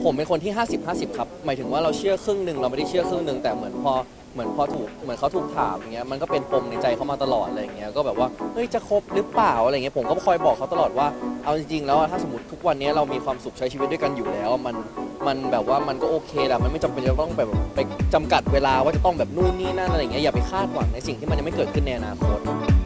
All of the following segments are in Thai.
ผมเป็นคนที่50-50ครับหมายถึงว่าเราเชื่อครึ่งหนึ่งเราไม่ได้เชื่อครึ่งหนึ่งแต่เหมือนพอเขาถูกถามอย่างเงี้ยมันก็เป็นปมในใจเขามาตลอดอะไรอย่างเงี้ยก็แบบว่าเฮ้ยจะคบหรือเปล่าอะไรเงี้ยผมก็คอยบอกเขาตลอดว่าเอาจริงๆแล้วถ้าสมมติทุกวันนี้เรามีความสุขใช้ชีวิตด้วยกันอยู่แล้วมันแบบว่ามันก็โอเคแหละมันไม่จำเป็นจะต้องแบบไปจำกัดเวลาว่าจะต้องแบบนู่นนี่นั่นอะไรอย่างเงี้ยอย่าไปคาดหวังในสิ่งที่มันยังไม่เกิดขึ้นในอนาคต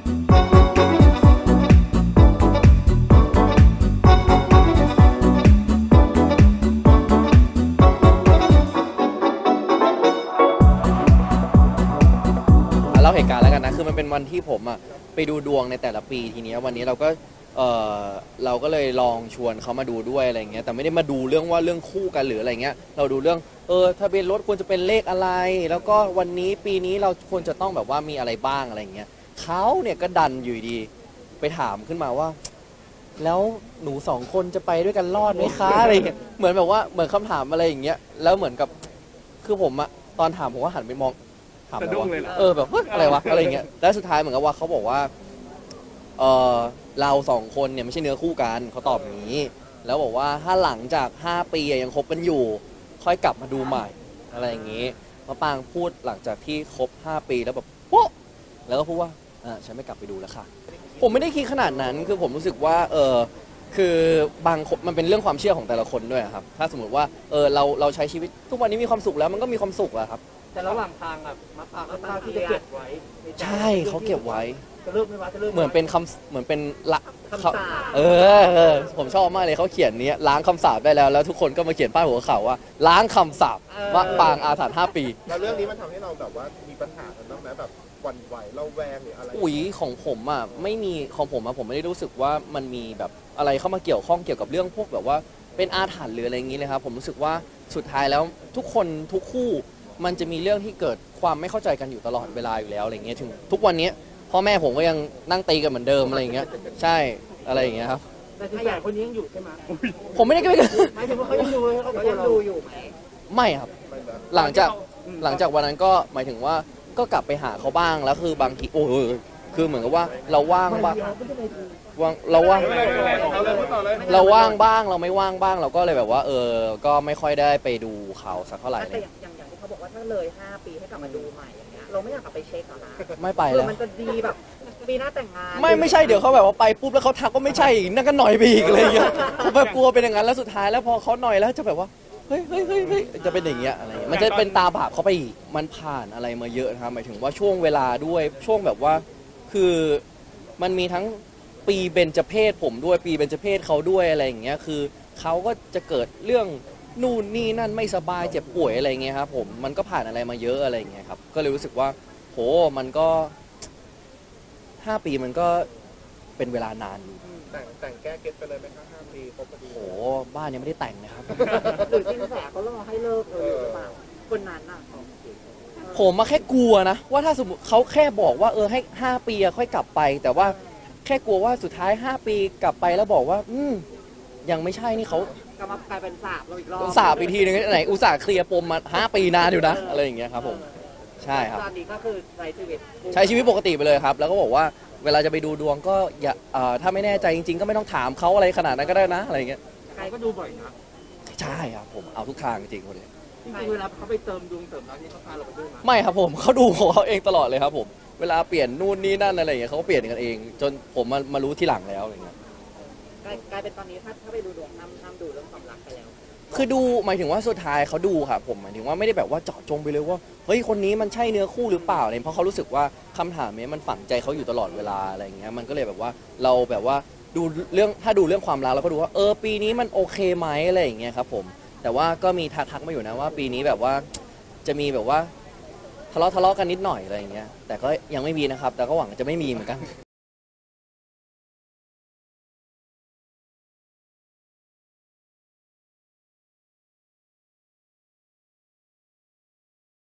เล่าเหตุการณ์แล้วกันนะคือมันเป็นวันที่ผมอะไปดูดวงในแต่ละปีทีนี้วันนี้เราก็เลยลองชวนเขามาดูด้วยอะไรเงี้ยแต่ไม่ได้มาดูเรื่องว่าเรื่องคู่กันหรืออะไรเงี้ยเราดูเรื่องทะเบียนรถควรจะเป็นเลขอะไรแล้วก็วันนี้ปีนี้เราควรจะต้องแบบว่ามีอะไรบ้างอะไรเงี้ยเขาเนี่ยก็ดันอยู่ดีไปถามขึ้นมาว่าแล้วหนู2 คนจะไปด้วยกันรอดไหมคะอะไรเงี้ยเหมือนแบบว่าเหมือนคำถามอะไรอย่างเงี้ยแล้วเหมือนกับคือผมอะตอนถามผมก็หันไปมองถามว่าแบบอะไรวะอะไรเงี้ยแล้วสุดท้ายเหมือนกับว่าเขาบอกว่าเรา2 คนเนี่ยไม่ใช่เนื้อคู่กันเขาตอบอย่างนี้แล้วบอกว่าถ้าหลังจาก5 ปียังคบกันอยู่ค่อยกลับมาดูใหม่อะไรอย่างนี้มะปางพูดหลังจากที่คบ5 ปีแล้วแบบโป๊ะแล้วก็พูดว่าฉันไม่กลับไปดูแล้วค่ะผมไม่ได้คิดขนาดนั้นคือผมรู้สึกว่าคือบางคนมันเป็นเรื่องความเชื่อของแต่ละคนด้วยครับถ้าสมมติว่าเราใช้ชีวิตทุกวันนี้มีความสุขแล้วมันก็มีความสุขอะครับแต่ระหว่างทางอะมะปรางก็ตั้งที่จะเก็บไว้ใช่เขาเก็บไว้จะเลิกไม่ว่าจะเลิกเหมือนเป็นเหมือนเป็นละคำสาปผมชอบมากเลยเขาเขียนนี้ล้างคำสาปได้แล้วทุกคนก็มาเขียนป้ายหัวข่าวว่าล้างคำสาปมะปางอาถรรพ์5 ปีแล้วเรื่องนี้มันทำให้เราแบบว่ามีปัญหากันบ้างไหมแบบหวั่นไหวเราแวงหรืออะไรของผมอ่ะไม่มีของผมอ่ะผมไม่ได้รู้สึกว่ามันมีแบบอะไรเข้ามาเกี่ยวข้องเกี่ยวกับเรื่องพวกแบบว่าเป็นอาถรรพ์หรืออะไรอย่างนี้เลยครับผมรู้สึกว่าสุดท้ายแล้วทุกคนทุกคู่มันจะมีเรื่องที่เกิดความไม่เข้าใจกันอยู่ตลอดเวลาอยู่แล้วอะไรเงี้ยถึงทุกวันนี้พ่อแม่ผมก็ยังนั่งตีกันเหมือนเดิมอะไรอย่างเงี้ยใช่อะไรอย่างเงี้ยครับแต่ที่ใหญ่คนนี้ยังอยู่ใช่ไหมผมไม่ได้กันหมายถึงว่าเขายังดูอยู่ไหมไม่ครับหลังจากวันนั้นก็หมายถึงว่าก็กลับไปหาเขาบ้างแล้วคือบางทีคือเหมือนกับว่าเราว่างบ้างเราว่างบ้างเราไม่ว่างบ้างเราก็เลยแบบว่าก็ไม่ค่อยได้ไปดูเขาสักเท่าไหร่แต่อย่างที่เขาบอกว่าถ้าเลย5 ปีให้กลับมาดูใหม่อย่างเงี้ยเราไม่อยากกลับไปเช็คหรอนะไม่ไปแล้วมันจะดีแบบปีหน้าแต่งงานไม่ใช่เดี๋ยวเขาแบบว่าไปปุ๊บแล้วเขาทักก็ไม่ใช่นั่นก็หน่อยไปอีกเลยผมแบบกลัวเป็นอย่างนั้นแล้วสุดท้ายแล้วพอเขาหน่อยแล้วจะแบบว่าเฮ้ยจะเป็นอย่างเงี้ยอะไรมันจะเป็นตาบาปเขาไปอีกมันผ่านอะไรมาเยอะนะครับหมายถึงว่าช่วงเวลาด้วยช่วงแบบว่าคือมันมีทั้งปีเบญจเพศผมด้วยปีเบญจเพศเขาด้วยอะไรอย่างเงี้ยคือเขาก็จะเกิดเรื่องนู่นนี่นั่นไม่สบายเจ็บป่วยอะไรเงี้ยครับผมมันก็ผ่านอะไรมาเยอะอะไรเงี้ยครับก็เลยรู้สึกว่าโหมันก็5 ปีมันก็เป็นเวลานานอยู่แต่งแก้เก็ตไปเลยไหมครับ5 ปีครบพอดีโหบ้านยังไม่ได้แต่งนะครับหรือจริงแสเขาต้องให้เลิกเลยหรือเปล่าคนนั้นน่ะผมมาแค่กลัวนะว่าถ้าสมมติเขาแค่บอกว่าให้5 ปีค่อยกลับไปแต่ว่าแค่กลัวว่าสุดท้าย5 ปีกลับไปแล้วบอกว่ายังไม่ใช่นี่เขากลับมากลายเป็นสาบเราอีกรอบสาบอีกทีนึงไหนอุตส่าห์เคลียร์ปมมา5 ปีนานอยู่นะอะไรอย่างเงี้ยครับผมใช่ครับตอนนี้ก็คือใช้ชีวิตปกติไปเลยครับแล้วก็บอกว่าเวลาจะไปดูดวงก็อย่าถ้าไม่แน่ใจจริงๆก็ไม่ต้องถามเขาอะไรขนาดนั้นก็ได้นะอะไรเงี้ยใครก็ดูบ่อยนะใช่ครับผมเอาทุกทางจริงคนนี้จริงๆเวลาเขาไปเติมดวงเติมแล้วนี่เขาพาเราไปด้วยมั้ยไม่ครับผมเขาดูของเขาเองตลอดเลยครับผมเวลาเปลี่ยนนู่นนี่นั่นอะไรอย่างเงี้ยเขาก็เปลี่ยนกันเองจนผมมารู้ทีหลังแล้วอะไรเงี้ยกลายเป็นตอนนี้ถ้าไปดูดวงนำดูเรื่องความรักไปแล้วคือดูหมายถึงว่าสุดท้ายเขาดูครับผมหมายถึงว่าไม่ได้แบบว่าเจาะจงไปเลยว่าเฮ้ยคนนี้มันใช่เนื้อคู่หรือเปล่าเนี่ยเพราะเขารู้สึกว่าคำถามนี้มันฝังใจเขาอยู่ตลอดเวลาอะไรอย่างเงี้ยมันก็เลยแบบว่าเราแบบว่าดูเรื่องถ้าดูเรื่องความรักเราก็ดูว่าปีนี้มันโอเคไหมอะไรอย่างเงี้ยครับผมแต่ว่าก็มีทักมาอยู่นะว่าปีนี้แบบว่าจะมีแบบว่าทะเลาะกันนิดหน่อยอะไรอย่างเงี้ยแต่ก็ยังไม่มีนะครับแต่ก็หวังจะไม่มีเหมือนกัน